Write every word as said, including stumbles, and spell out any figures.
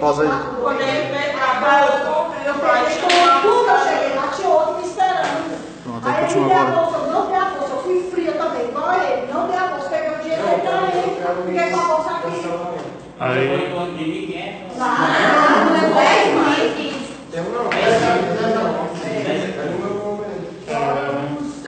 pausa aí. Quando ele veio pra cá, eu peguei tudo, eu cheguei lá, tinha outro me esperando. Pronto, aí aí ele me deu a agora. bolsa, eu não dei a bolsa, eu fui fria também, igual a ele, não dei a bolsa, peguei o dinheiro e dei pra ele, fiquei com a bolsa aqui. Aí. Lá,